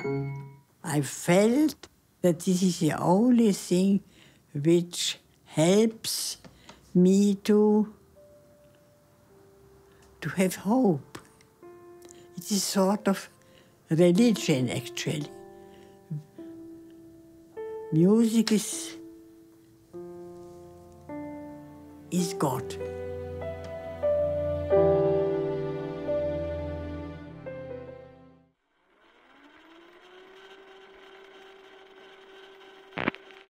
I felt that this is the only thing which helps me to have hope. It is sort of religion, actually. Music is God.